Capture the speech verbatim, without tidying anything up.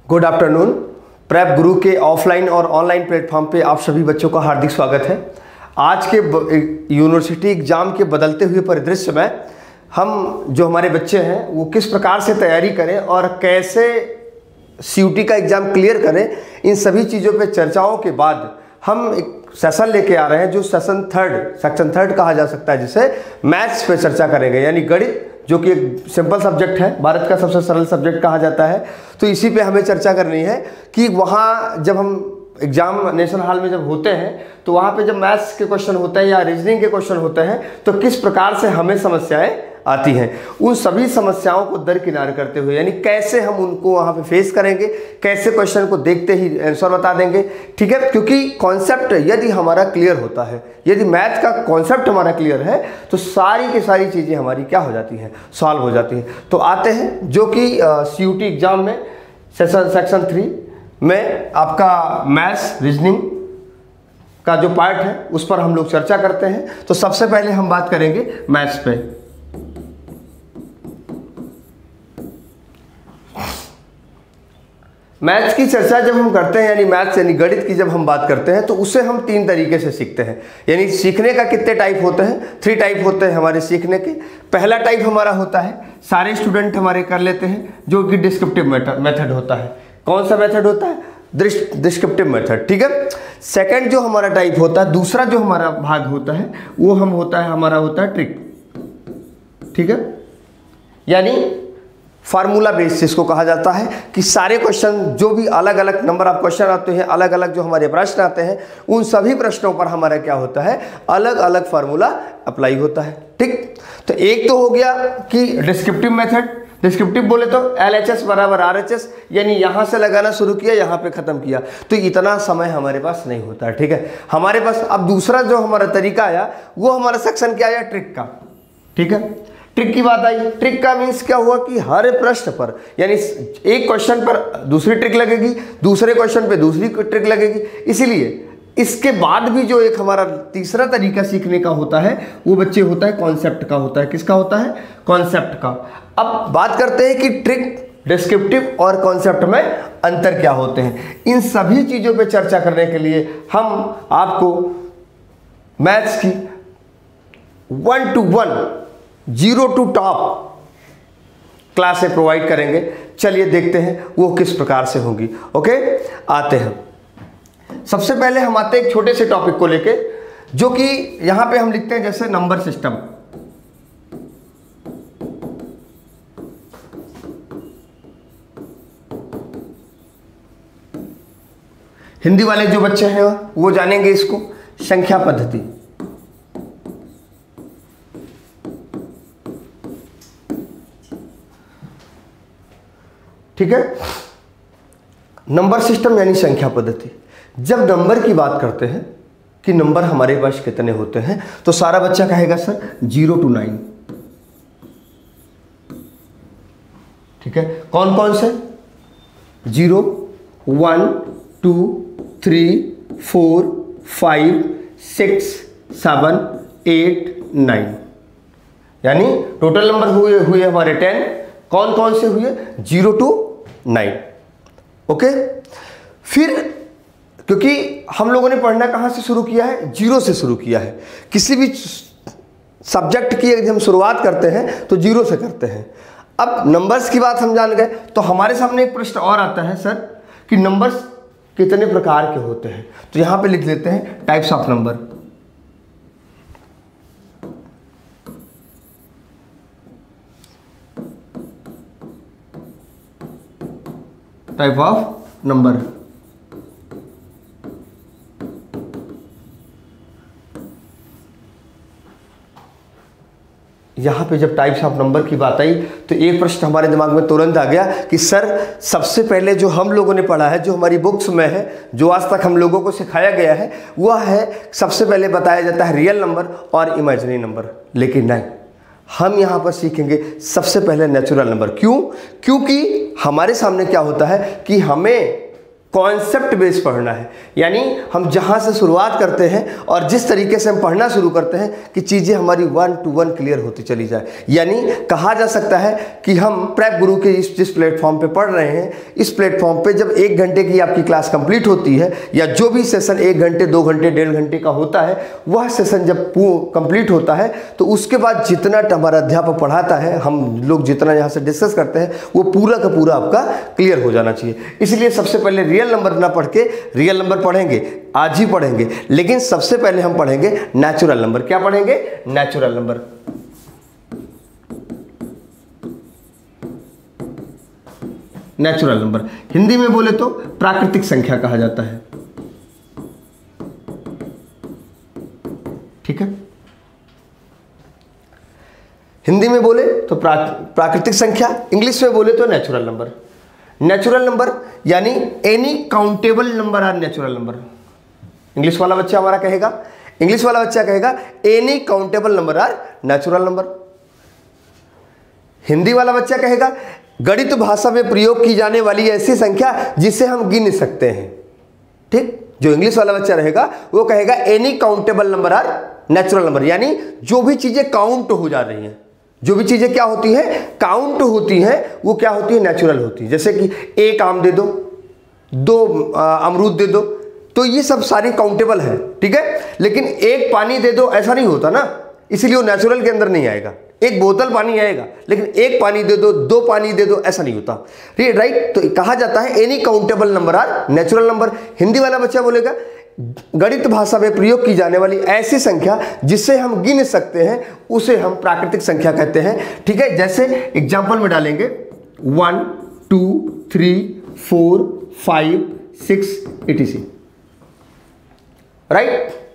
Good afternoon. Prep गुरु के offline और online platform पे आप सभी बच्चों का हार्दिक स्वागत है। आज के यूनिवर्सिटी एग्ज़ाम के बदलते हुए परिदृश्य में हम जो हमारे बच्चे हैं वो किस प्रकार से तैयारी करें और कैसे सीयूटी का एग्ज़ाम क्लियर करें, इन सभी चीज़ों पे चर्चाओं के बाद हम एक सेशन लेके आ रहे हैं जो सेशन थर्ड सेक्शन थर्ड कहा जा सकता है, जिसे मैथ्स पे चर्चा करेंगे, यानी गणित, जो कि एक सिंपल सब्जेक्ट है, भारत का सबसे सरल सब्जेक्ट कहा जाता है। तो इसी पे हमें चर्चा करनी है कि वहाँ जब हम एग्जाम नेशनल हॉल में जब होते हैं तो वहाँ पे जब मैथ्स के क्वेश्चन होते हैं या रीजनिंग के क्वेश्चन होते हैं तो किस प्रकार से हमें समस्याएं आती हैं। उन सभी समस्याओं को दरकिनार करते हुए, यानी कैसे हम उनको वहाँ पे फेस करेंगे, कैसे क्वेश्चन को देखते ही आंसर बता देंगे, ठीक है। क्योंकि कॉन्सेप्ट यदि हमारा क्लियर होता है, यदि मैथ का कॉन्सेप्ट हमारा क्लियर है तो सारी की सारी चीज़ें हमारी क्या हो जाती हैं, सॉल्व हो जाती हैं। तो आते हैं जो कि सीयूटी एग्जाम में सेशन सेक्शन थ्री में आपका मैथ्स रीजनिंग का जो पार्ट है उस पर हम लोग चर्चा करते हैं। तो सबसे पहले हम बात करेंगे मैथ्स पे। मैथ्स की चर्चा जब हम करते हैं, यानी मैथ्स यानी गणित की जब हम बात करते हैं तो उसे हम तीन तरीके से सीखते हैं। यानी सीखने का कितने टाइप होते हैं, थ्री टाइप होते हैं हमारे सीखने के। पहला टाइप हमारा होता है, सारे स्टूडेंट हमारे कर लेते हैं, जो कि डिस्क्रिप्टिव मेथड होता है। कौन सा मेथड होता है? डिस्क्रिप्टिव मेथड, ठीक है। सेकंड जो हमारा टाइप होता है, दूसरा जो हमारा भाग होता है वो हम होता है हमारा होता है ट्रिक, ठीक है। यानी फार्मूला बेस जिसको कहा जाता है कि सारे क्वेश्चन जो भी अलग अलग नंबर ऑफ क्वेश्चन आते हैं, अलग अलग जो हमारे प्रश्न आते हैं, उन सभी प्रश्नों पर हमारा क्या होता है, अलग अलग फार्मूला अप्लाई होता है, ठीक। तो एक तो हो गया कि डिस्क्रिप्टिव मेथड। डिस्क्रिप्टिव बोले तो एल एच एस बराबर आर एच एस, यानी यहाँ से लगाना शुरू किया, यहाँ पे ख़त्म किया, तो इतना समय हमारे पास नहीं होता है, ठीक है। हमारे पास अब दूसरा जो हमारा तरीका आया वो हमारा सेक्शन क्या आया, ट्रिक का, ठीक है। ट्रिक की बात आई। ट्रिक का मीन्स क्या हुआ कि हर प्रश्न पर, यानी एक क्वेश्चन पर दूसरी ट्रिक लगेगी, दूसरे क्वेश्चन पे दूसरी ट्रिक लगेगी। इसीलिए इसके बाद भी जो एक हमारा तीसरा तरीका सीखने का होता है वो बच्चे होता है कॉन्सेप्ट का होता है। किसका होता है? कॉन्सेप्ट का। अब बात करते हैं कि ट्रिक, डिस्क्रिप्टिव और कॉन्सेप्ट में अंतर क्या होते हैं। इन सभी चीज़ों पे चर्चा करने के लिए हम आपको मैथ्स की one two one zero two top क्लासें प्रोवाइड करेंगे। चलिए देखते हैं वो किस प्रकार से होंगी। ओके, आते हैं। सबसे पहले हम आते हैं एक छोटे से टॉपिक को लेके, जो कि यहां पे हम लिखते हैं जैसे नंबर सिस्टम। हिंदी वाले जो बच्चे हैं वो जानेंगे इसको संख्या पद्धति। ठीक है, नंबर सिस्टम यानी संख्या पद्धति। जब नंबर की बात करते हैं कि नंबर हमारे पास कितने होते हैं, तो सारा बच्चा कहेगा सर जीरो टू नाइन, ठीक है। कौन कौन से? Zero, one, two, three, four, five, six, seven, eight, nine, यानी टोटल नंबर हुए हुए हमारे टेन। कौन कौन से हुए? Zero to nine. ओके, फिर क्योंकि हम लोगों ने पढ़ना कहाँ से शुरू किया है? जीरो से शुरू किया है। किसी भी सब्जेक्ट की यदि हम शुरुआत करते हैं तो जीरो से करते हैं। अब नंबर्स की बात हम जान गए तो हमारे सामने एक प्रश्न और आता है सर कि नंबर्स कितने प्रकार के होते हैं। तो यहाँ पे लिख लेते हैं types of number. Type of number. यहां पे जब टाइप्स ऑफ नंबर की बात आई तो एक प्रश्न हमारे दिमाग में तुरंत आ गया कि सर सबसे पहले जो हम लोगों ने पढ़ा है, जो हमारी बुक्स में है, जो आज तक हम लोगों को सिखाया गया है, वह है सबसे पहले बताया जाता है रियल नंबर और इमेजिनरी नंबर। लेकिन नहीं, हम यहाँ पर सीखेंगे सबसे पहले नेचुरल नंबर। क्यों? क्योंकि हमारे सामने क्या होता है कि हमें कॉन्सेप्ट बेस पढ़ना है, यानी हम जहाँ से शुरुआत करते हैं और जिस तरीके से हम पढ़ना शुरू करते हैं कि चीज़ें हमारी वन टू वन क्लियर होती चली जाए। यानी कहा जा सकता है कि हम प्रेप गुरु के इस जिस प्लेटफॉर्म पे पढ़ रहे हैं, इस प्लेटफॉर्म पे जब एक घंटे की आपकी क्लास कंप्लीट होती है या जो भी सेशन एक घंटे दो घंटे डेढ़ घंटे का होता है, वह सेशन जब कंप्लीट होता है तो उसके बाद जितना हमारा अध्यापक पढ़ाता है, हम लोग जितना यहाँ से डिस्कस करते हैं, वो पूरा का पूरा आपका क्लियर हो जाना चाहिए। इसलिए सबसे पहले रियल नंबर ना पढ़ के रियल नंबर पढ़ेंगे, आज ही पढ़ेंगे, लेकिन सबसे पहले हम पढ़ेंगे नेचुरल नंबर। क्या पढ़ेंगे? Natural number. Natural number Hindi में बोले तो प्राकृतिक संख्या कहा जाता है। ठीक है, हिंदी में बोले तो प्रा, प्राकृतिक संख्या, इंग्लिश में बोले तो नेचुरल नंबर। नेचुरल नंबर यानी any countable number are natural number. English वाला बच्चा हमारा कहेगा, इंग्लिश वाला बच्चा कहेगा any countable number are natural number. Hindi वाला बच्चा कहेगा गणित भाषा में प्रयोग की जाने वाली ऐसी संख्या जिसे हम गिन सकते हैं। ठीक, जो इंग्लिश वाला बच्चा रहेगा वो कहेगा any countable number are natural number, यानी जो भी चीजें काउंट हो जा रही हैं, जो भी चीजें क्या होती हैं, काउंट होती हैं, वो क्या होती है, नेचुरल होती है। जैसे कि एक आम दे दो, दो अमरूद दे दो, तो ये सब सारी काउंटेबल है। ठीक है, लेकिन एक पानी दे दो ऐसा नहीं होता ना, इसीलिए वो नेचुरल के अंदर नहीं आएगा। एक बोतल पानी आएगा, लेकिन एक पानी दे दो, दो पानी दे दो, ऐसा नहीं होता। राइट, तो कहा जाता है any countable number are natural number. Hindi वाला बच्चा बोलेगा गणित भाषा में प्रयोग की जाने वाली ऐसी संख्या जिसे हम गिन सकते हैं, उसे हम प्राकृतिक संख्या कहते हैं। ठीक है, जैसे एग्जाम्पल में डालेंगे one two three four five six etc. Right,